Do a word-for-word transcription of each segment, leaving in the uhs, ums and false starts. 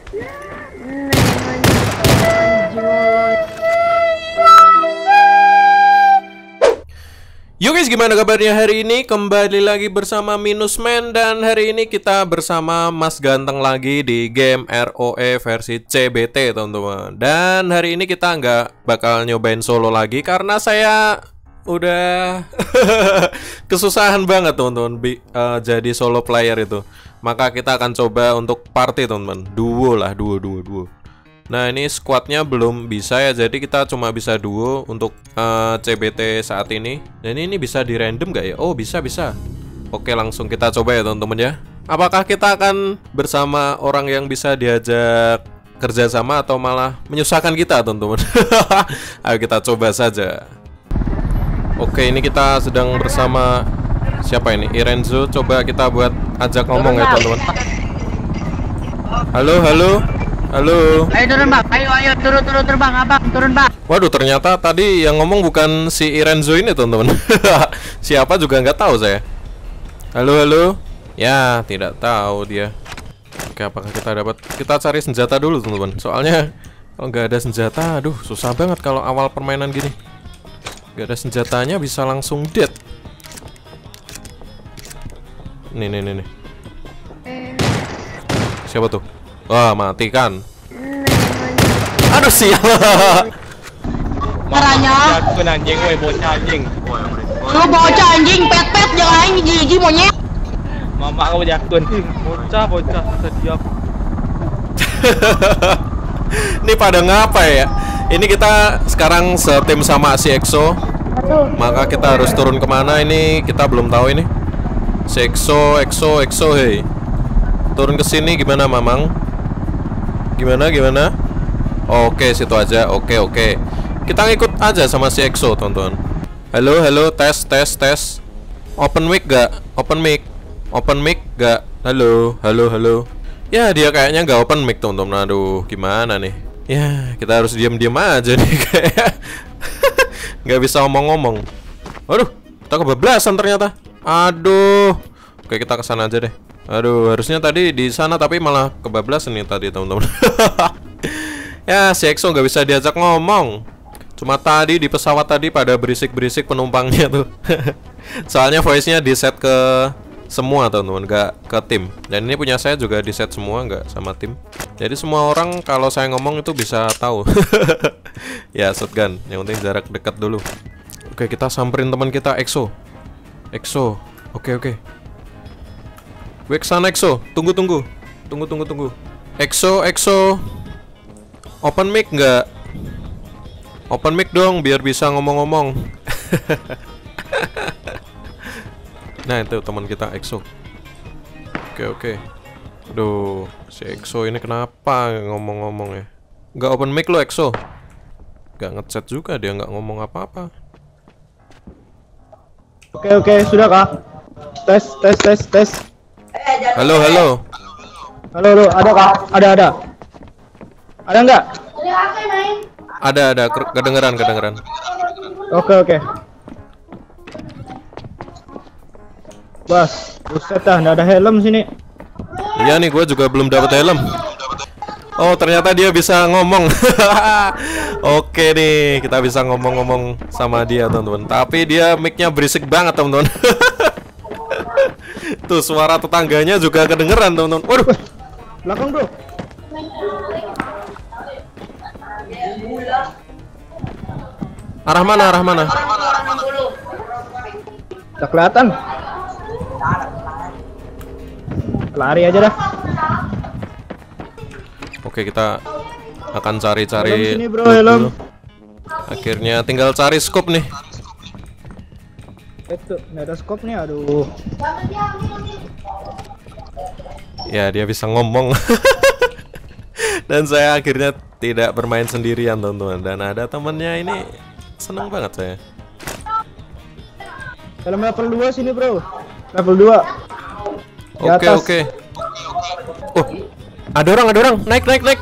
Yo guys, gimana kabarnya hari ini? Kembali lagi bersama Minusman. Dan hari ini kita bersama Mas Ganteng lagi di game R O E versi C B T, teman-teman. Dan hari ini kita nggak bakal nyobain solo lagi karena saya udah kesusahan banget, teman-teman, uh, jadi solo player itu. Maka kita akan coba untuk party, teman-teman. Duo lah, duo, duo, duo. Nah, ini squadnya belum bisa ya, jadi kita cuma bisa duo untuk uh, C B T saat ini. Dan ini bisa di random gak ya? Oh, bisa, bisa. Oke, langsung kita coba ya, teman-teman ya. Apakah kita akan bersama orang yang bisa diajak kerjasama atau malah menyusahkan kita, teman-teman? Ayo kita coba saja. Oke, ini kita sedang bersama siapa ini? Irenzo. Coba kita buat ajak ngomong ya, teman-teman. Halo, halo. Halo. Ayo turun bang, ayo ayo turun turun turun bang, abang turun bang. Waduh, ternyata tadi yang ngomong bukan si Irenzo ini, teman-teman. Siapa juga nggak tahu saya. Halo halo. Ya, tidak tahu dia. Oke, apakah kita dapat? Kita cari senjata dulu, teman-teman. Soalnya kalau nggak ada senjata, aduh susah banget kalau awal permainan gini. Nggak ada senjatanya bisa langsung dead. Nih nih nih nih. Siapa tuh? Wah, mati kan. Aduh, sial. Marahnya aku anjing, woi bocah anjing. Lu bocah anjing, pet-pet jangan aing gigi monyet. Mama aku jakun. Bocah, bocah sediap. Ini pada ngapa ya? Ini kita sekarang setim sama si Exo. Maka kita harus turun kemana ini? Kita belum tahu ini. Si Exo, Exo, Exo, hei. Turun ke sini gimana, Mamang? Gimana gimana? Oke, situ aja. Oke oke. Kita ngikut aja sama si Exo, teman-teman. Halo halo, tes tes tes. Open mic gak? Open mic. Open mic gak? Halo halo halo. Ya, dia kayaknya gak open mic, teman-teman. Aduh, gimana nih? Ya, kita harus diam-diam aja nih kayak. Gak bisa ngomong-ngomong. Waduh, kita kebablasan ternyata. Aduh. Oke, kita kesana aja deh. Aduh, harusnya tadi di sana tapi malah kebablasan nih tadi, teman-teman. Ya, si Exo nggak bisa diajak ngomong. Cuma tadi di pesawat tadi pada berisik-berisik penumpangnya tuh. Soalnya voice-nya di set ke semua, teman-teman, nggak ke tim. Dan ini punya saya juga di set semua, nggak sama tim. Jadi semua orang kalau saya ngomong itu bisa tahu. Ya, shotgun. Yang penting jarak dekat dulu. Oke, kita samperin teman kita Exo. Exo. Oke, oke. Gue kesana, Exo. Tunggu, tunggu. Tunggu, tunggu, tunggu. Exo, Exo. Open mic nggak? Open mic dong, biar bisa ngomong-ngomong. Nah, itu teman kita, Exo. Oke, oke. Aduh, si Exo ini kenapa ngomong-ngomong ya? Nggak open mic lo, Exo. Nggak ngechat juga, dia nggak ngomong apa-apa. Oke, oke. Sudah, Kak. Tes, tes, tes, tes. Halo, halo. Halo, halo, ada Kak? Ada, ada. Ada nggak? Ada, ada. Kedengeran, kedengeran. Oke, oke. Bas, buset dah, nggak ada helm sini. Iya nih, gue juga belum dapat helm. Oh, ternyata dia bisa ngomong. Oke nih, kita bisa ngomong-ngomong sama dia, teman-teman. Tapi dia mic-nya berisik banget, teman-teman. Tuh, suara tetangganya juga kedengeran, teman-teman. Waduh, belakang bro. Arah mana, arah mana? Tak kelihatan. Lari aja dah. Oke, kita akan cari-cari. Helm sini bro, helm. Akhirnya tinggal cari scope nih. Itu, nggak ada scope nih, aduh. Ya, dia bisa ngomong. Dan saya akhirnya tidak bermain sendirian, teman-teman. Dan ada temennya ini, seneng banget saya. Helm level dua sini bro. Level dua. Oke, oke. Oh, ada orang, ada orang. Naik, naik, naik.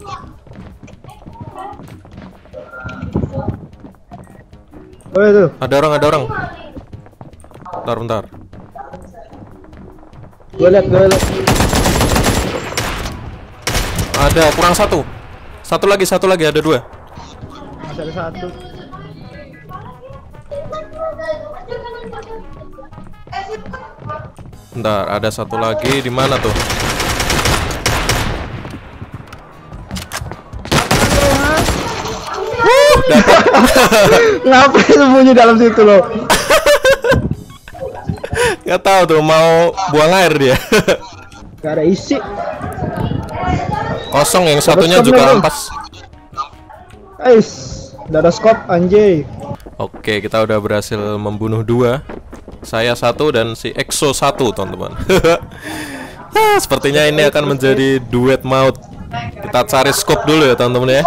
Oh itu. Ada orang, ada orang. Bentar, bentar. Gue liat, gue liat. Ada kurang satu. Satu lagi, satu lagi, ada dua. Masih ada satu. Bentar, ada satu lagi di mana tuh? Wuh, dapat. Ngapain sembunyi dalam situ lo? Nggak tahu tuh, mau buang air dia. Gak ada isi. Kosong, yang satunya Terus juga kemana? ampas. Ais, udah ada scope anjay. Oke, kita udah berhasil membunuh dua. Saya satu dan si Exo satu, teman-teman. Ah, sepertinya ini akan menjadi duet maut. Kita cari scope dulu ya, teman-teman ya.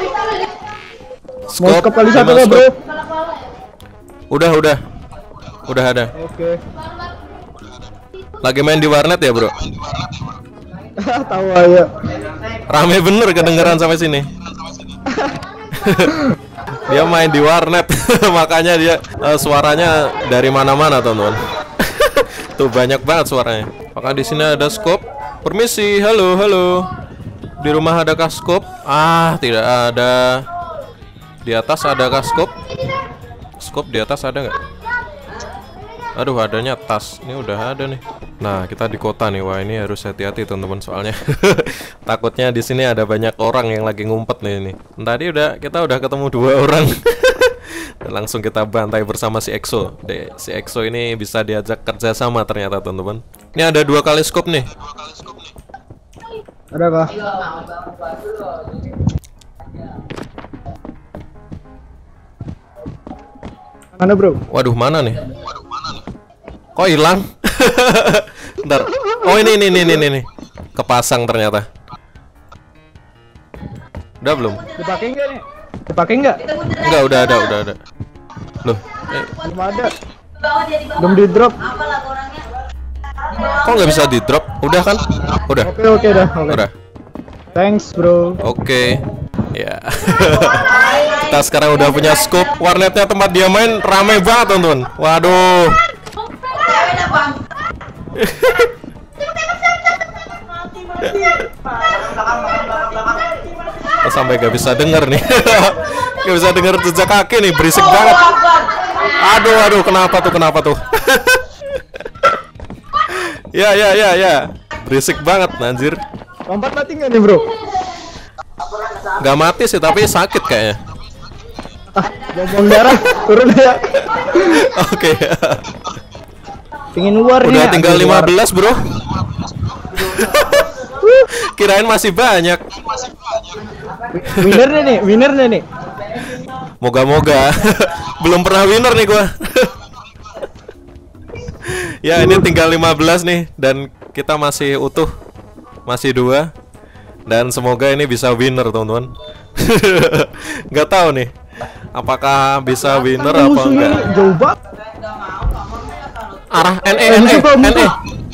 Mau scope kali satu lima ya, bro. scope. Udah, udah. Udah ada. Oke. Lagi main di warnet ya, bro? Tahu aja. Rame bener kedengeran sampai sini. Dia main di warnet. Makanya dia uh, suaranya dari mana-mana, teman-teman. Tuh banyak banget suaranya. Maka di sini ada scope. Permisi, halo, halo. Di rumah adakah scope? Ah, tidak ada. Di atas adakah scope? Scope di atas ada nggak? Aduh, adanya tas. Ini udah ada nih. Nah, kita di kota nih. Wah, ini harus hati-hati, teman-teman, soalnya takutnya di sini ada banyak orang yang lagi ngumpet nih ini. Tadi udah kita udah ketemu dua orang. Dan langsung kita bantai bersama si Exo. De, si Exo ini bisa diajak kerja sama ternyata, teman-teman. Ini ada dua kali scope nih. Ada kah? Mana, bro? Waduh, mana nih? Kok hilang? Bentar. Oh, ini ini ini ini nih. Kepasang ternyata. Udah belum? Dipakai enggak nih? Dipakai enggak? Enggak, udah ada, udah ada. Loh, eh, Belum ada. Belum di drop. kok nggak bisa di drop? Udah kan? Udah. Oke, oke dah. Oke. Udah. Thanks, bro. Oke. Ya. Kita sekarang udah punya scope. Warnetnya tempat dia main rame banget, teman-teman. Waduh. Oh, sampai gak bisa denger nih. Gak bisa denger jejak kaki nih, berisik banget. Aduh, aduh, kenapa tuh, kenapa tuh? Ya, ya, ya, ya. Berisik banget, anjir. Lompat mati nggak nih, bro? Gak mati sih, tapi sakit kayaknya. Ah, buang darah. Turun ya. Oke. Pingin war nih. Udah ya. tinggal Aduh, lima war. belas, bro. Kirain masih banyak. Winnernya nih, winnernya nih. Moga-moga. Belum pernah winner nih gua. Ya, ini tinggal lima belas nih. Dan kita masih utuh. Masih dua. Dan semoga ini bisa winner, teman-teman. Nggak tahu nih, apakah bisa winner apa Musuhnya enggak. jauh banget. Arah N E, N E, N E.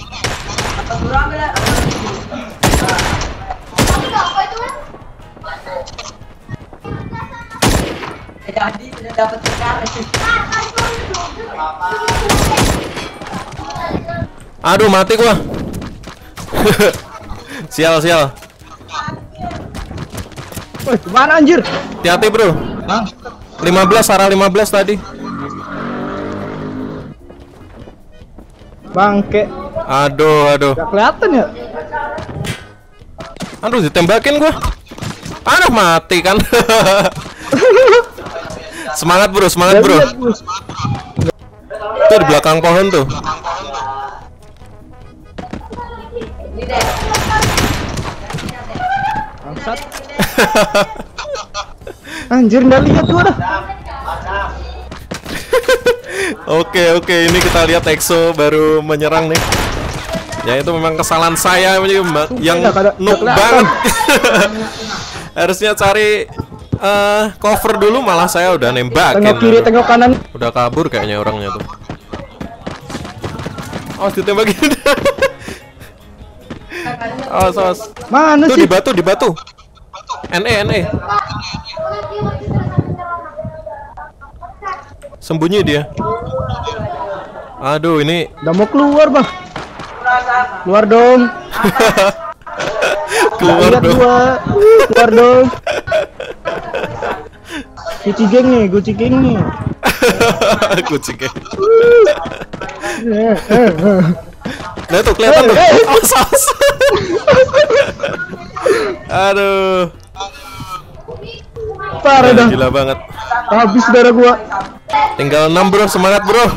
Jadi sudah dapat sekarang. Aduh, mati gua. Sial, sial. Woi, mana anjir? Hati-hati, bro. Hah? lima belas, arah lima belas tadi. Bangke. Aduh, aduh. Gak kelihatan ya? Aduh, ditembakin gua. Aduh, mati kan. Semangat, bro, semangat, bro. Gak lihat, Bus. Tuh di belakang pohon tuh. Bangsat. Anjir, nggak lihat gua dah. Oke, oke, ini kita lihat Exo baru menyerang nih. Ya, itu memang kesalahan saya ini, Mbak, yang Nggak ada- noob nggak banget. Harusnya cari eh, cover dulu, malah saya udah nembakin. Tengok kiri, tengok kanan. Udah kabur kayaknya orangnya tuh. Oh, ditembakin. Oh, sos. Mana Tuh sih? di batu, di batu. N E, N E. Sembunyi dia. Aduh, ini Udah mau keluar, Bang. Keluar dong. Keluar lihat dong. gua. Keluar dong. Gucci geng nih, Gucci geng nih. Kucingnya. Eh, eh, eh. Nah tuh kelihatan tuh. Eh, eh. Awas, awas. Aduh. Parah Gila, dah. gila banget. Habis darah gua. Tinggal enam bro, semangat bro.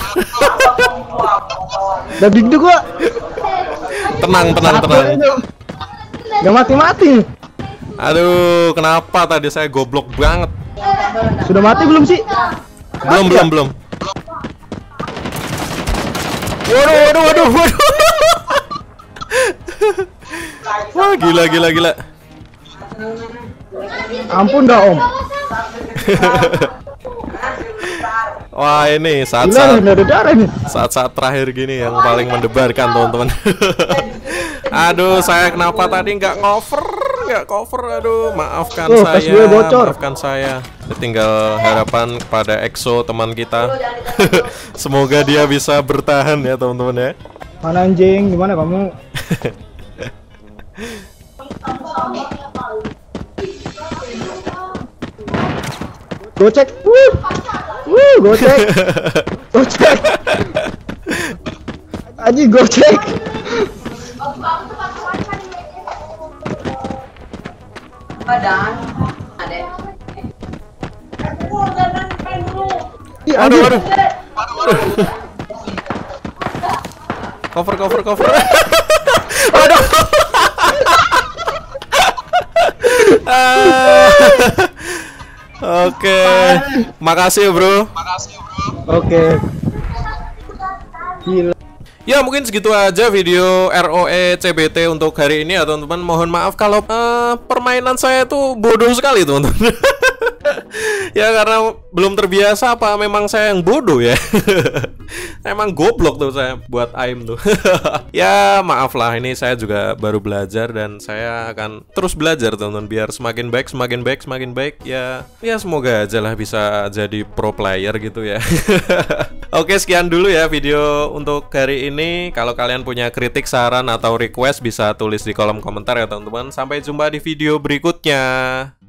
Udah digduk gua. Tenang, tenang, Satu tenang. aja. Gak mati-mati. Aduh, kenapa tadi saya goblok banget? Sudah mati belum sih? Belum, belum, belum. Waduh, waduh, waduh, waduh. Wah, gila, gila, gila. Ampun dah om. Wah, ini Gila saat-saat nih, ada darah nih. saat-saat terakhir gini yang paling mendebarkan teman-teman. Aduh, saya kenapa tadi nggak cover, nggak cover. Aduh, maafkan Tuh, pas saya, gue bocor. maafkan saya. Tinggal harapan kepada EXO teman kita. Semoga dia bisa bertahan ya teman-teman ya. Mana anjing? Gimana kamu? Gocek. Wuh. Wuh, gocek. Gocek. Anjing gocek. Badan. Ada. Ih, Aduh, anjing. aduh. Cover, cover, cover. Aduh. Ah. Oke, makasih bro. Oke. Gila. Ya mungkin segitu aja video R O E C B T untuk hari ini ya teman-teman. Mohon maaf kalau uh, permainan saya tuh bodoh sekali teman-teman. Ya karena belum terbiasa apa memang saya yang bodoh ya. Emang goblok tuh saya buat aim tuh. Ya maaf lah, ini saya juga baru belajar dan saya akan terus belajar teman-teman biar semakin baik, semakin baik, semakin baik. Ya ya semoga aja lah bisa jadi pro player gitu ya. Oke, sekian dulu ya video untuk hari ini. Kalau kalian punya kritik, saran atau request bisa tulis di kolom komentar ya teman-teman. Sampai jumpa di video berikutnya.